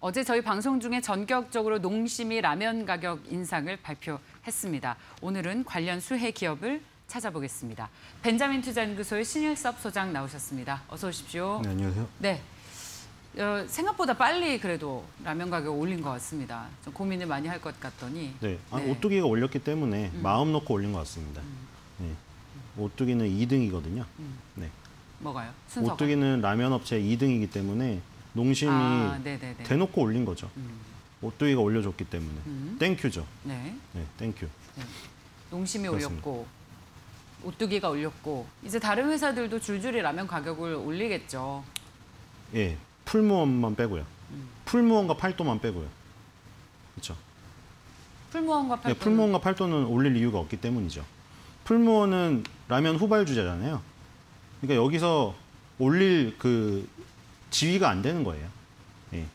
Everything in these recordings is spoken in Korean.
어제 저희 방송 중에 전격적으로 농심이 라면 가격 인상을 발표했습니다. 오늘은 관련 수혜 기업을 찾아보겠습니다. 벤자민 투자연구소의 신일섭 소장 나오셨습니다. 어서 오십시오. 네, 안녕하세요. 네. 생각보다 빨리 그래도 라면 가격 올린 것 같습니다. 좀 고민을 많이 할 것 같더니. 네, 네. 오뚜기가 올렸기 때문에 마음 놓고 올린 것 같습니다. 네. 오뚜기는 2등이거든요. 네. 뭐가요? 순서가? 오뚜기는 라면 업체 2등이기 때문에 농심이 대놓고 올린 거죠. 오뚜기가 올려줬기 때문에. 땡큐죠. 네. 네, 땡큐. 네. 농심이 그렇습니다. 올렸고, 오뚜기가 올렸고, 이제 다른 회사들도 줄줄이 라면 가격을 올리겠죠. 예, 풀무원만 빼고요. 풀무원과 팔도만 빼고요. 그렇죠. 풀무원과 팔도. 네, 풀무원과 팔도는 올릴 이유가 없기 때문이죠. 풀무원은 라면 후발주자잖아요. 그러니까 여기서 올릴 그 지위가 안 되는 거예요. 예.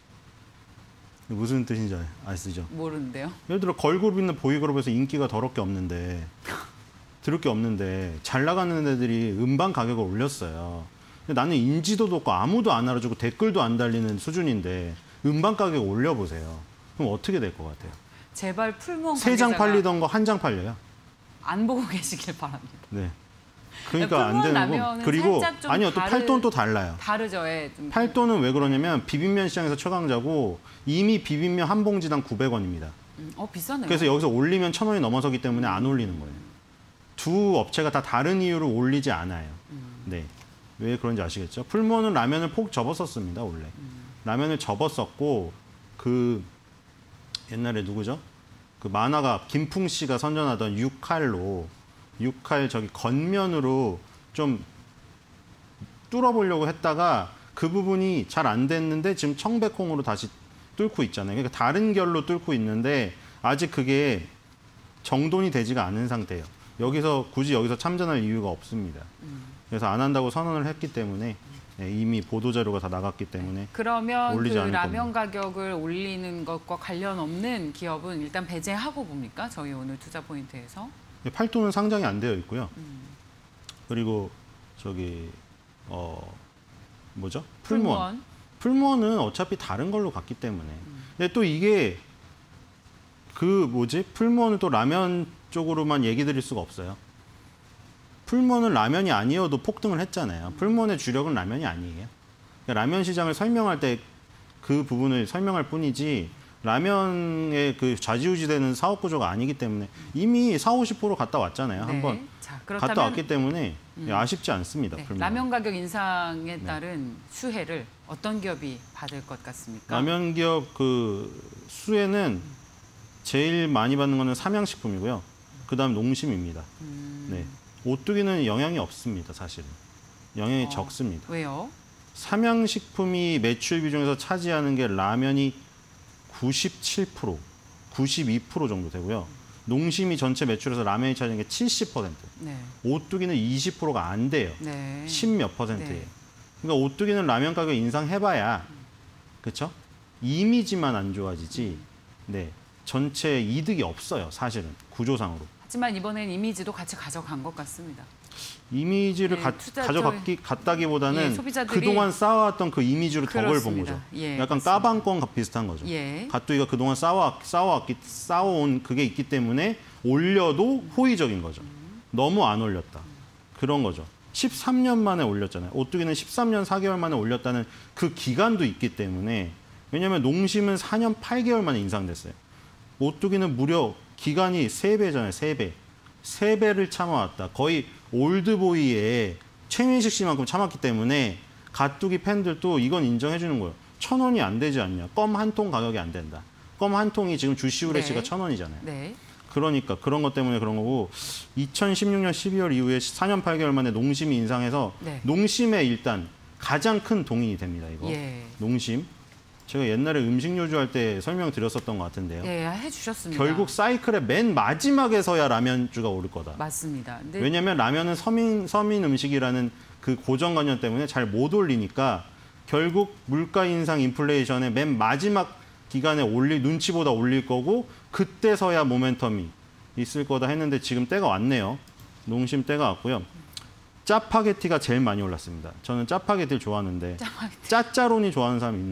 무슨 뜻인지 아시죠? 모르는데요. 예를 들어 걸그룹 있는 보이그룹에서 인기가 더럽게 없는데 들을 게 없는데 잘 나가는 애들이 음반 가격을 올렸어요. 근데 나는 인지도도 없고 아무도 안 알아주고 댓글도 안 달리는 수준인데 음반 가격 올려보세요. 그럼 어떻게 될 것 같아요? 제발 풀무원 3장 팔리던 거 1장 팔려요. 안 보고 계시길 바랍니다. 네. 그러니까 안 되는 거. 그리고 아니요, 또 팔도는 또 달라요. 다르죠. 예, 좀. 팔도는 왜 그러냐면 비빔면 시장에서 최강자고 이미 비빔면 한 봉지당 900원입니다. 비싸네요. 그래서 여기서 올리면 1,000원이 넘어서기 때문에 안 올리는 거예요. 두 업체가 다 다른 이유로 올리지 않아요. 네. 왜 그런지 아시겠죠? 풀무원은 라면을 폭 접었었습니다, 원래. 라면을 접었었고 그 옛날에 누구죠? 그 만화가 김풍 씨가 선전하던 6칼로 6칼 저기 겉면으로 좀 뚫어보려고 했다가 그 부분이 잘 안 됐는데 지금 청백홍으로 다시 뚫고 있잖아요. 그러니까 다른 결로 뚫고 있는데 아직 그게 정돈이 되지가 않은 상태예요. 굳이 여기서 참전할 이유가 없습니다. 그래서 안 한다고 선언을 했기 때문에 이미 보도자료가 다 나갔기 때문에 그러면 올리지 그 않을 라면 겁니다. 가격을 올리는 것과 관련 없는 기업은 일단 배제하고 봅니까? 저희 오늘 투자 포인트에서. 팔도는 상장이 안 되어 있고요. 그리고 저기 뭐죠? 풀무원. 풀무원은 어차피 다른 걸로 갔기 때문에. 근데 또 이게 풀무원은 또 라면 쪽으로만 얘기 드릴 수가 없어요. 풀무원은 라면이 아니어도 폭등을 했잖아요. 풀무원의 주력은 라면이 아니에요. 그러니까 라면 시장을 설명할 때 그 부분을 설명할 뿐이지 라면의 그 좌지우지되는 사업 구조가 아니기 때문에 이미 40~50% 갔다 왔잖아요. 네. 한번 갔다 왔기 때문에 아쉽지 않습니다. 네. 풀무원. 라면 가격 인상에 따른 수혜를 어떤 기업이 받을 것 같습니까? 라면 기업 그 수혜는 제일 많이 받는 거는 삼양식품이고요. 그다음 농심입니다. 네. 오뚜기는 영향이 없습니다, 사실은. 영향이 적습니다. 왜요? 삼양식품이 매출 비중에서 차지하는 게 라면이 97%, 92% 정도 되고요. 농심이 전체 매출에서 라면이 차지하는 게 70%. 네. 오뚜기는 20%가 안 돼요. 네. 10몇 %예요. 네. 그러니까 오뚜기는 라면 가격 인상해봐야, 그렇죠? 이미지만 안 좋아지지. 네. 전체 이득이 없어요, 사실은 구조상으로. 하지만 이번엔 이미지도 같이 가져간 것 같습니다. 이미지를 갔다기보다는 그동안 쌓아왔던 그 이미지로 덕을 본 거죠. 예, 약간 맞습니다. 까방권 비슷한 거죠. 예. 갓두기가 그동안 쌓아온 그게 있기 때문에 올려도 호의적인 거죠. 너무 안 올렸다. 그런 거죠. 13년 만에 올렸잖아요. 오뚜기는 13년 4개월 만에 올렸다는 그 기간도 있기 때문에 왜냐하면 농심은 4년 8개월 만에 인상됐어요. 오뚜기는 무려 기간이 3배잖아요. 3배. 3배를 참아왔다. 거의 올드보이의 최민식 씨만큼 참았기 때문에 갓두기 팬들도 이건 인정해 주는 거예요. 1,000원이 안 되지 않냐. 껌 한 통 가격이 안 된다. 껌 한 통이 지금 주시우레시가 1,000원이잖아요. 네. 그러니까 그런 것 때문에 그런 거고 2016년 12월 이후에 4년 8개월 만에 농심이 인상해서 농심의 일단 가장 큰 동인이 됩니다. 이거. 농심. 제가 옛날에 음식료주 할 때 설명드렸었던 것 같은데요. 네, 해주셨습니다. 결국 사이클의 맨 마지막에서야 라면주가 오를 거다. 맞습니다. 근데... 왜냐하면 라면은 서민 음식이라는 그 고정관념 때문에 잘 못 올리니까 결국 물가 인상 인플레이션의 맨 마지막 기간에 눈치보다 올릴 거고 그때서야 모멘텀이 있을 거다 했는데 지금 때가 왔네요. 농심 때가 왔고요. 짜파게티가 제일 많이 올랐습니다. 저는 짜파게티를 좋아하는데 짜짜로니 좋아하는 사람 있나요?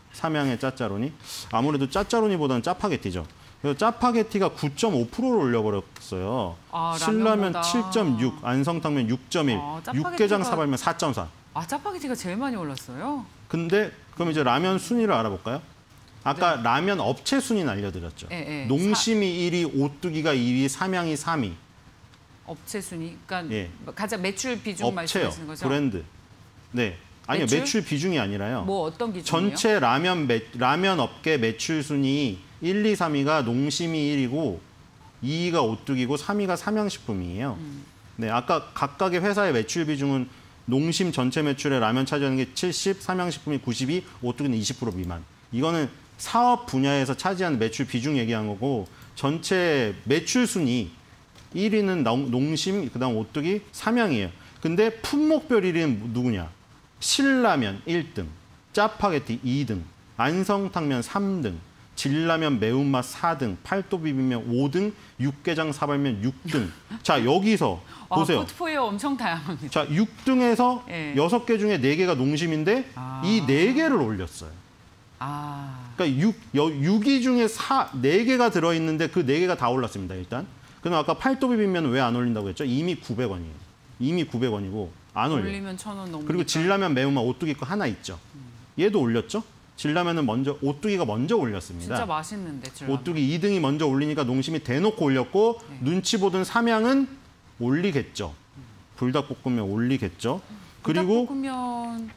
삼양의 짜짜로니. 아무래도 짜짜로니보다는 짜파게티죠. 그래서 짜파게티가 9.5%를 올려버렸어요. 신라면 7.6, 안성탕면 6.1, 육개장 사발면 4.4. 짜파게티가 제일 많이 올랐어요? 근데 그럼 이제 라면 순위를 알아볼까요? 아까 네. 라면 업체 순위는 알려드렸죠. 농심이 1위, 오뚜기가 2위, 삼양이 3위. 업체 순위? 그러니까 가장 매출 비중 업체요, 말씀하시는 거죠? 브랜드. 네. 아니요, 매출 비중이 아니라요. 뭐 어떤 기준이요? 전체 라면 업계 매출 순위 1, 2, 3위가 농심이 1위고 2위가 오뚜기고 3위가 삼양식품이에요. 네, 아까 각각의 회사의 매출 비중은 농심 전체 매출에 라면 차지하는 게 70, 삼양식품이 92, 오뚜기는 20% 미만. 이거는 사업 분야에서 차지하는 매출 비중 얘기한 거고 전체 매출 순위 1위는 농심, 그다음 오뚜기, 삼양이에요. 근데 품목별 1위는 누구냐? 신라면 1등, 짜파게티 2등, 안성탕면 3등, 진라면 매운맛 4등, 팔도비빔면 5등, 육개장 사발면 6등. 자, 여기서 보세요. 포트폴리오 엄청 다양합니다. 자, 6등에서 6개 중에 4개가 농심인데 이 4개를 올렸어요. 그러니까 6위 중에 4개가 들어있는데 그 4개가 다 올랐습니다, 일단. 그럼 아까 팔도비빔면은 왜 안 올린다고 했죠? 이미 900원이에요. 이미 900원이고 안 올려요. 올리면 1,000원 넘으니까. 그리고 진라면 매운맛 오뚜기 거 하나 있죠. 얘도 올렸죠? 진라면은 오뚜기가 먼저 올렸습니다. 진짜 맛있는데, 진라면. 오뚜기 2등이 먼저 올리니까 농심이 대놓고 올렸고 눈치 보던 삼양은 올리겠죠. 불닭볶음면 올리겠죠. 그리고 불닭볶음면...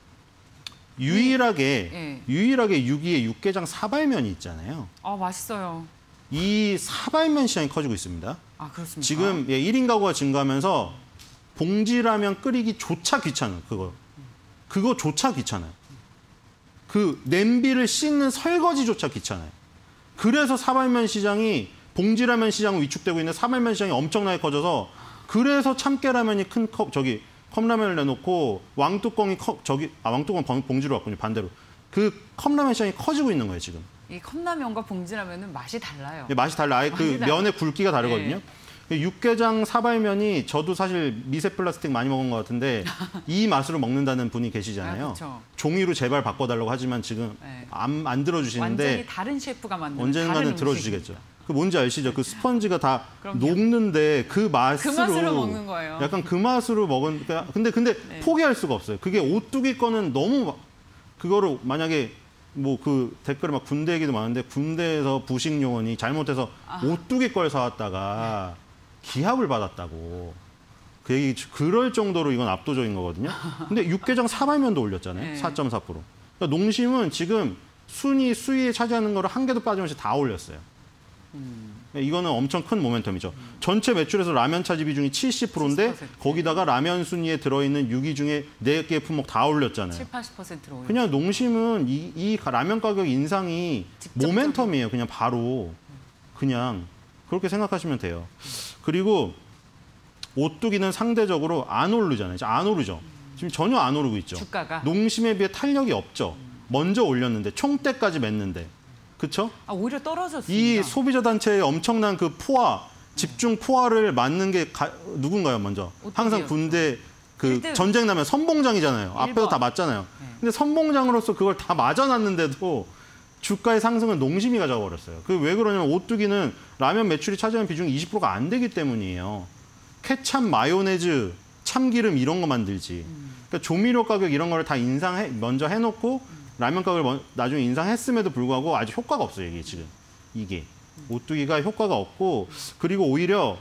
유일하게 6위에 육개장 사발면이 있잖아요. 맛있어요. 이 사발면 시장이 커지고 있습니다. 그렇습니까? 지금 1인 가구가 증가하면서 봉지라면 끓이기조차 귀찮아요. 그거조차 귀찮아요. 그 냄비를 씻는 설거지조차 귀찮아요. 그래서 사발면 시장이 봉지라면 시장은 위축되고 있는 사발면 시장이 엄청나게 커져서 그래서 참깨라면이 큰 컵라면을 내놓고 왕뚜껑이 왕뚜껑 봉지로 왔군요. 반대로. 그 컵라면 시장이 커지고 있는 거예요, 지금. 이 컵라면과 봉지라면은 맛이 달라요. 맛이 달라. 아예 그 면의 굵기가 다르거든요. 육개장 사발면이 저도 사실 미세 플라스틱 많이 먹은 것 같은데 이 맛으로 먹는다는 분이 계시잖아요. 종이로 제발 바꿔달라고 하지만 지금 안 들어주시는데 완전히 다른 셰프가 만든 언젠가는 들어주시겠죠. 그 뭔지 아시죠? 그 스펀지가 다 녹는데 그 맛으로 먹는 거예요. 약간 그 맛으로 먹은. 근데 포기할 수가 없어요. 그게 오뚜기 거는 너무 그거를 만약에 뭐 그 댓글에 막 군대 얘기도 많은데 군대에서 부식 요원이 잘못해서 오뚜기 걸 사왔다가 기합을 받았다고. 그 얘기 그럴 정도로 이건 압도적인 거거든요. 근데 육개장 사발면도 올렸잖아요. 4.4%. 그러니까 농심은 지금 수위에 차지하는 거를 한 개도 빠짐없이 다 올렸어요. 이거는 엄청 큰 모멘텀이죠. 전체 매출에서 라면 차지 비중이 70%인데 거기다가 라면 순위에 들어있는 6위 중에 4개 품목 다 올렸잖아요. 7~80%로 올렸어요. 그냥 농심은 이 라면 가격 인상이 모멘텀이에요. 그냥 바로. 그냥 그렇게 생각하시면 돼요. 그리고 오뚜기는 상대적으로 안 오르잖아요. 안 오르죠. 지금 전혀 안 오르고 있죠. 주가가. 농심에 비해 탄력이 없죠. 먼저 올렸는데 총대까지 맸는데. 그렇죠? 오히려 떨어졌습니다. 이 소비자 단체의 엄청난 그 집중 포화를 맞는 게 누군가요, 먼저? 항상 군대 전쟁 나면 선봉장이잖아요. 앞에서 다 맞잖아요. 근데 선봉장으로서 그걸 다 맞아놨는데도 주가의 상승은 농심이 가져가 버렸어요. 왜 그러냐면 오뚜기는 라면 매출이 차지하는 비중이 20%가 안 되기 때문이에요. 케찹, 마요네즈, 참기름 이런 거 만들지. 그러니까 조미료 가격 이런 거를 다 먼저 해놓고 라면 가격을 나중에 인상했음에도 불구하고 아직 효과가 없어요, 이게 지금. 이게. 오뚜기가 효과가 없고, 그리고 오히려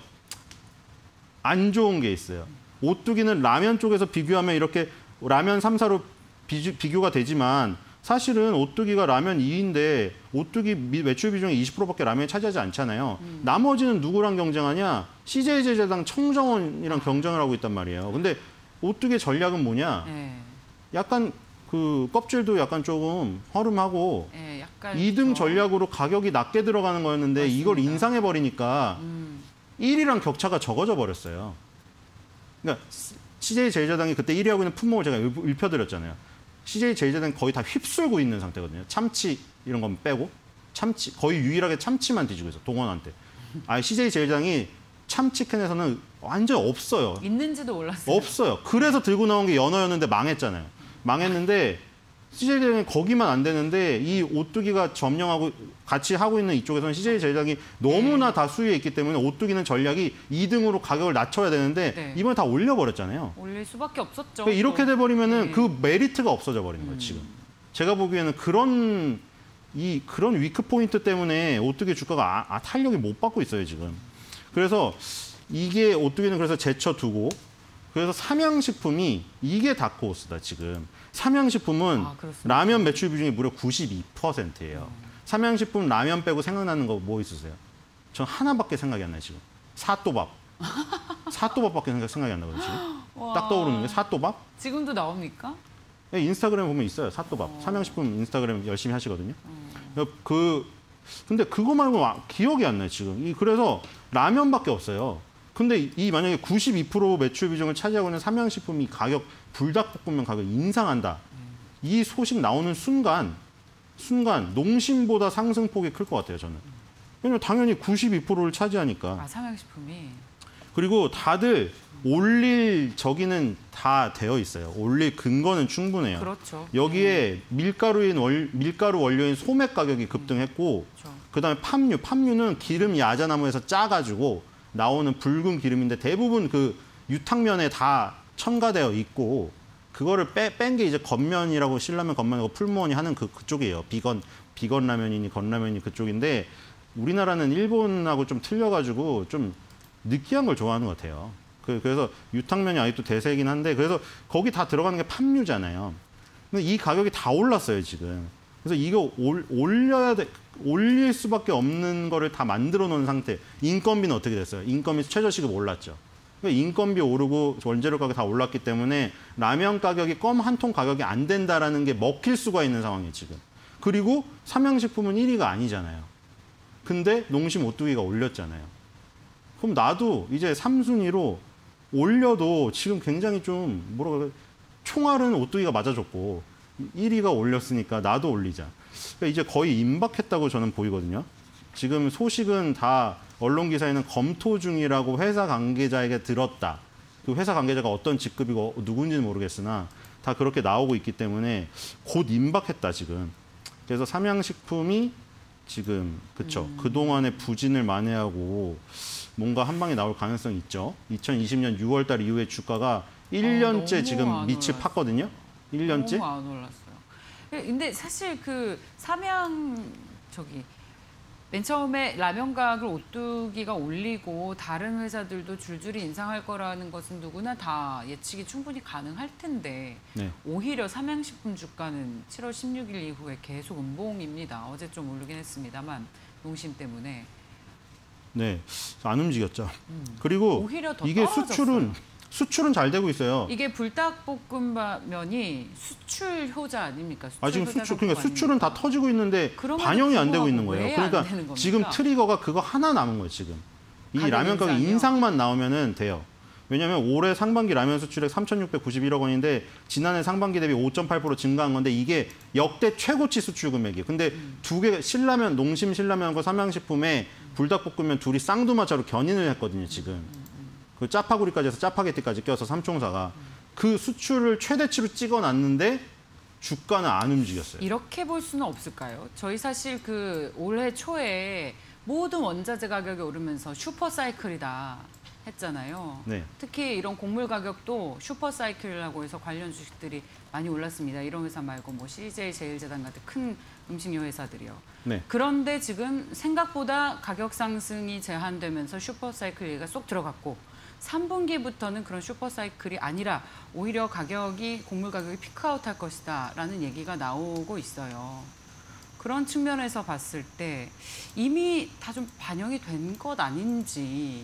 안 좋은 게 있어요. 오뚜기는 라면 쪽에서 비교하면 이렇게 라면 3, 4로 비교가 되지만 사실은 오뚜기가 라면 2위인데 오뚜기 매출 비중이 20%밖에 라면이 차지하지 않잖아요. 나머지는 누구랑 경쟁하냐? CJ제당 청정원이랑 경쟁을 하고 있단 말이에요. 근데 오뚜기의 전략은 뭐냐? 약간 그 껍질도 약간 조금 허름하고 약간 2등 전략으로 가격이 낮게 들어가는 거였는데 맞습니다. 이걸 인상해버리니까 1위랑 격차가 적어져 버렸어요. 그러니까 CJ제일제당이 그때 1위 하고 있는 품목을 제가 읊혀드렸잖아요. CJ제일제당이 거의 다 휩쓸고 있는 상태거든요. 참치 이런 건 빼고 참치 거의 유일하게 참치만 뒤지고 있어 동원한테. CJ제일제당이 참치캔에서는 완전 없어요. 있는지도 몰랐어요. 없어요. 그래서 들고 나온 게 연어였는데 망했잖아요. 망했는데 CJ 제작이 거기만 안 되는데 이 오뚜기가 점령하고 같이 하고 있는 이쪽에서는 CJ 제작이 너무나 다 수위에 있기 때문에 오뚜기는 전략이 2등으로 가격을 낮춰야 되는데 네. 이번에 다 올려버렸잖아요. 올릴 수밖에 없었죠. 그러니까 이렇게 돼버리면은 네. 그 메리트가 없어져 버린 거예요, 지금. 제가 보기에는 그런 위크 포인트 때문에 오뚜기 주가가 탄력이 못 받고 있어요, 지금. 그래서 이게 오뚜기는 그래서 제쳐두고 그래서 삼양식품이 이게 다크호스다, 지금. 삼양식품은 라면 매출 비중이 무려 92%예요. 삼양식품 라면 빼고 생각나는 거 뭐 있으세요? 전 하나밖에 생각이 안 나요, 지금. 사또밥. 사또밥밖에 생각이 안 나거든요, 지금. 딱 떠오르는 게 사또밥? 지금도 나옵니까? 네, 인스타그램 보면 있어요, 사또밥. 삼양식품 인스타그램 열심히 하시거든요. 근데 그거 말고 기억이 안 나요, 지금. 그래서 라면밖에 없어요. 근데 만약에 92% 매출 비중을 차지하고 있는 삼양식품이 불닭볶음면 가격 인상한다. 이 소식 나오는 순간 농심보다 상승폭이 클 것 같아요, 저는. 왜냐면 당연히 92%를 차지하니까. 삼양식품이. 그리고 다들 올릴 저기는 다 되어 있어요. 올릴 근거는 충분해요. 그렇죠. 여기에 밀가루 원료인 소맥 가격이 급등했고, 그렇죠. 그다음에 팜유는 기름 야자나무에서 짜가지고 나오는 붉은 기름인데 대부분 그 유탕면에 다 첨가되어 있고 그거를 뺀 게 이제 건면이라고 신라면 건면이고 풀무원이 하는 그쪽이에요. 비건 라면이니 건라면이 그쪽인데 우리나라는 일본하고 좀 틀려가지고 좀 느끼한 걸 좋아하는 것 같아요. 그래서 유탕면이 아직도 대세이긴 한데 그래서 거기 다 들어가는 게 팜유잖아요. 근데 이 가격이 다 올랐어요, 지금. 그래서 이거 올릴 수밖에 없는 거를 다 만들어 놓은 상태. 인건비는 어떻게 됐어요? 인건비 최저시급 올랐죠. 그러니까 인건비 오르고 원재료 가격 다 올랐기 때문에 라면 가격이 껌 한 통 가격이 안 된다라는 게 먹힐 수가 있는 상황이에요, 지금. 그리고 삼양식품은 1위가 아니잖아요. 근데 농심 오뚜기가 올렸잖아요. 그럼 나도 이제 3순위로 올려도 지금 굉장히 좀 총알은 오뚜기가 맞아줬고 1위가 올렸으니까 나도 올리자. 그러니까 이제 거의 임박했다고 저는 보이거든요. 지금 소식은 다 언론 기사에는 검토 중이라고 회사 관계자에게 들었다. 그 회사 관계자가 어떤 직급이고 누군지는 모르겠으나 다 그렇게 나오고 있기 때문에 곧 임박했다, 지금. 그래서 삼양식품이 지금 그동안의 부진을 만회하고 뭔가 한 방에 나올 가능성이 있죠. 2020년 6월 달 이후에 주가가 1년째 지금 밑을 팠거든요. 1년째. 너무 안 올랐어요. 근데 사실 그 맨 처음에 라면 가격을 오뚜기가 올리고 다른 회사들도 줄줄이 인상할 거라는 것은 누구나 다 예측이 충분히 가능할 텐데 네. 오히려 삼양식품 주가는 7월 16일 이후에 계속 음봉입니다. 어제 좀 오르긴 했습니다만 농심 때문에. 네, 안 움직였죠. 그리고 오히려 더 이게 떨어졌어요. 수출은 잘 되고 있어요. 이게 불닭볶음면이 수출 효자 아닙니까? 지금 그러니까 수출은 다 터지고 있는데 반영이 안 되고 있는 거예요. 그러니까 지금 트리거가 그거 하나 남은 거예요, 지금. 이 라면 가격 인상만 나오면은 돼요. 왜냐하면 올해 상반기 라면 수출액 3,691억 원인데 지난해 상반기 대비 5.8% 증가한 건데 이게 역대 최고치 수출 금액이에요. 근데 두 개 신라면, 농심 신라면과 삼양식품에 불닭볶음면 둘이 쌍두마차로 견인을 했거든요, 지금. 그 짜파구리까지 해서 짜파게티까지 껴서 삼총사가 그 수출을 최대치로 찍어놨는데 주가는 안 움직였어요. 이렇게 볼 수는 없을까요? 저희 사실 그 올해 초에 모든 원자재 가격이 오르면서 슈퍼사이클이다 했잖아요. 네. 특히 이런 곡물 가격도 슈퍼사이클이라고 해서 관련 주식들이 많이 올랐습니다. 이런 회사 말고 뭐 CJ 제일제당 같은 큰 음식료 회사들이요. 네. 그런데 지금 생각보다 가격 상승이 제한되면서 슈퍼사이클 얘기가 쏙 들어갔고 3분기부터는 그런 슈퍼사이클이 아니라 오히려 곡물 가격이 피크아웃할 것이다라는 얘기가 나오고 있어요. 그런 측면에서 봤을 때 이미 다 좀 반영이 된 것 아닌지.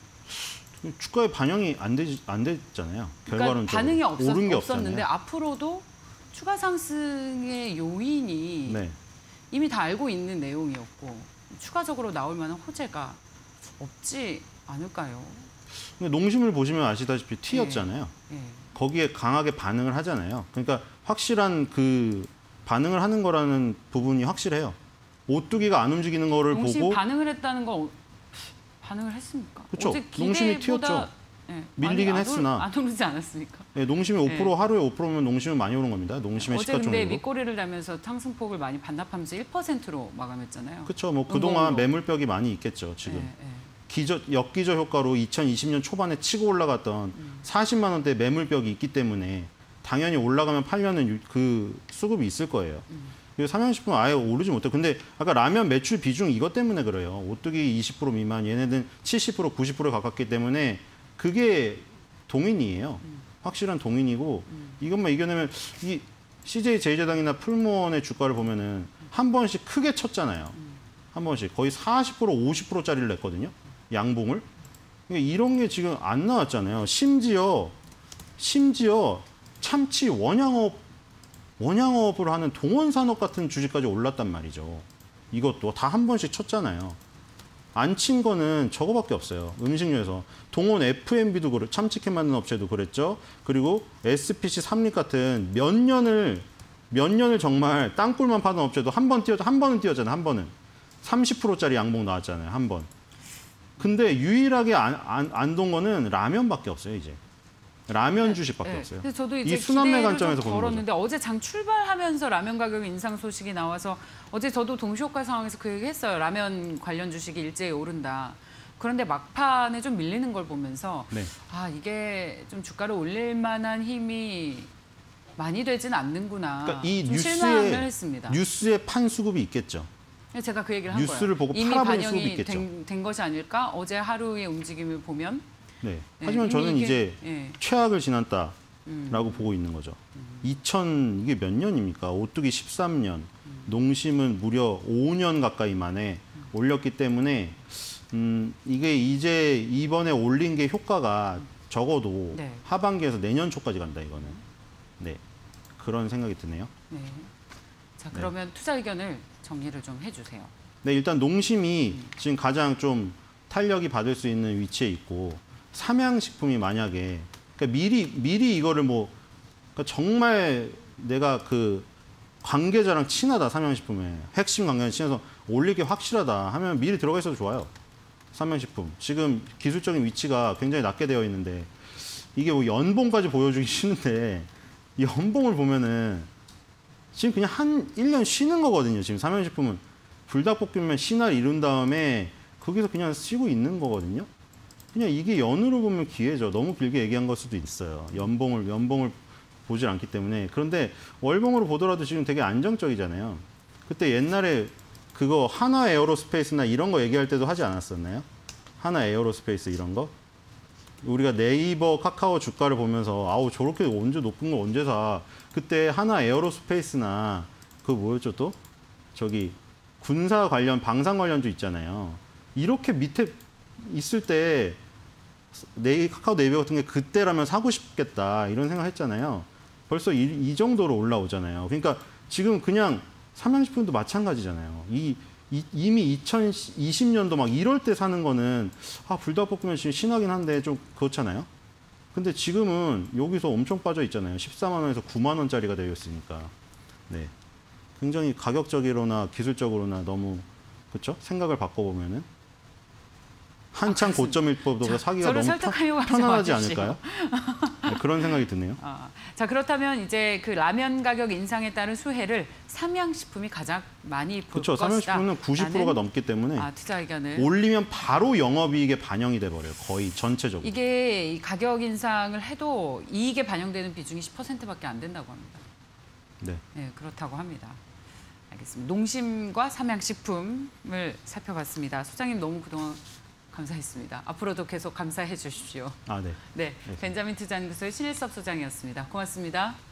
주가에 반영이 안 됐잖아요. 결과론적으로. 그러니까 반응이 오른 게 없었는데 없잖아요. 앞으로도 추가 상승의 요인이 이미 다 알고 있는 내용이었고 추가적으로 나올 만한 호재가 없지 않을까요? 근데 농심을 보시면 아시다시피 T였잖아요. 네. 거기에 강하게 반응을 하잖아요. 그러니까 확실한 그 반응을 하는 거라는 부분이 확실해요. 오뚜기가 안 움직이는 거를 농심 보고 반응을 했다는 건 반응을 했습니까? 그렇죠. 어제 농심이 기대보다 튀었죠. 네. 밀리긴 아니, 했으나 안 오르지 않았습니까? 네, 농심이 5% 네. 하루에 5%면 농심은 많이 오른 겁니다. 농심의 어제 시가총액으로. 근데 밑꼬리를 달면서 상승폭을 많이 반납하면서 1%로 마감했잖아요. 그렇죠. 뭐 그동안 음봉으로. 매물벽이 많이 있겠죠. 지금. 네. 역기저 효과로 2020년 초반에 치고 올라갔던 40만 원대 매물벽이 있기 때문에 당연히 올라가면 팔려는 그 수급이 있을 거예요. 그리고 삼양식품은 아예 오르지 못해요. 근데 아까 라면 매출 비중 이것 때문에 그래요. 오뚜기 20% 미만, 얘네들 70%, 90%에 가깝기 때문에 그게 동인이에요. 확실한 동인이고 이것만 이겨내면 이 CJ 제일제당이나 풀무원의 주가를 보면은 한 번씩 크게 쳤잖아요. 한 번씩 거의 40%, 50%짜리를 냈거든요. 양봉을. 그러니까 이런 게 지금 안 나왔잖아요. 심지어 참치 원양어업을 하는 동원산업 같은 주식까지 올랐단 말이죠. 이것도 다 한 번씩 쳤잖아요. 안 친 거는 저거밖에 없어요. 음식료에서. 동원 F&B도 참치캔 만드는 업체도 그랬죠. 그리고 SPC 삼립 같은 몇 년을 정말 땅굴만 파던 업체도 한 번은 뛰었잖아요. 한 번은. 30%짜리 양봉 나왔잖아요. 한 번. 근데 유일하게 안 돈 거는 라면밖에 없어요, 이제. 라면 주식밖에 없어요. 그래서 저도 이제 이 순환매 기대를 관점에서 좀 보는 걸었는데 어제 장 출발하면서 라면 가격 인상 소식이 나와서 어제 저도 동시효과 상황에서 그 얘기했어요. 라면 관련 주식이 일제히 오른다. 그런데 막판에 좀 밀리는 걸 보면서 네. 아 이게 좀 주가를 올릴 만한 힘이 많이 되진 않는구나. 그러니까 이 좀 실망을 했습니다. 뉴스에 판 수급이 있겠죠. 제가 그 얘기를 한 거예요. 뉴스를 보고 이미 팔아버릴 수급이 반영이 있겠죠. 된 것이 아닐까? 어제 하루의 움직임을 보면 네. 네, 하지만 저는 이게, 이제 예. 최악을 지났다라고 보고 있는 거죠. 이게 몇 년입니까? 오뚜기 13년, 농심은 무려 5년 가까이 만에 올렸기 때문에 이게 이제 이번에 올린 게 효과가 적어도 네. 하반기에서 내년 초까지 간다 이거는. 네. 그런 생각이 드네요. 네. 자 그러면 투자 의견을 정리를 좀 해주세요. 네, 일단 농심이 지금 가장 좀 탄력이 받을 수 있는 위치에 있고 삼양식품이 만약에 그러니까 미리 이거를 그러니까 정말 내가 그 관계자랑 친하다 삼양식품에 핵심 관계자 친해서 올릴 게 확실하다 하면 미리 들어가 있어도 좋아요. 삼양식품 지금 기술적인 위치가 굉장히 낮게 되어 있는데 이게 뭐 연봉까지 보여주기 싫은데 이 연봉을 보면은 지금 그냥 한 1년 쉬는 거거든요. 지금 삼양식품은 불닭볶음면 신화를 이룬 다음에 거기서 그냥 쉬고 있는 거거든요. 그냥 이게 연으로 보면 기회죠. 너무 길게 얘기한 걸 수도 있어요. 연봉을 보질 않기 때문에. 그런데 월봉으로 보더라도 지금 되게 안정적이잖아요. 그때 옛날에 그거 하나 에어로스페이스나 이런 거 얘기할 때도 하지 않았었나요? 하나 에어로스페이스 이런 거? 우리가 네이버, 카카오 주가를 보면서 아우 저렇게 언제 높은 걸 언제 사? 그때 하나 에어로스페이스나 그 뭐였죠 또? 저기 군사 관련 방산 관련주 있잖아요. 이렇게 밑에 있을 때 카카오 네이버 같은 게 그때라면 사고 싶겠다 이런 생각했잖아요. 벌써 이 정도로 올라오잖아요. 그러니까 지금 그냥 삼양식품도 마찬가지잖아요. 이미 2020년도 막 이럴 때 사는 거는 불닭볶음면 지금 신하긴 한데 좀 그렇잖아요. 근데 지금은 여기서 엄청 빠져 있잖아요. 14만 원에서 9만 원짜리가 되어 있으니까. 네. 굉장히 가격적으로나 기술적으로나 너무 그렇죠? 생각을 바꿔보면은 한창 고점일 법보다 사기가 너무 편안하지 않을까요? 네, 그런 생각이 드네요. 자 그렇다면 이제 그 라면 가격 인상에 따른 수혜를 삼양식품이 가장 많이 볼 그렇죠. 것이다. 삼양식품은 90%가 넘기 때문에 투자 의견을 올리면 바로 영업이익에 반영이 돼버려요. 거의 전체적으로. 이게 이 가격 인상을 해도 이익에 반영되는 비중이 10%밖에 안 된다고 합니다. 네. 네, 그렇다고 합니다. 알겠습니다. 농심과 삼양식품을 살펴봤습니다. 소장님 너무 그동안 감사했습니다. 앞으로도 계속 감사해 주십시오. 네. 네, 벤자민 투자연구소의 신일섭 소장이었습니다. 고맙습니다.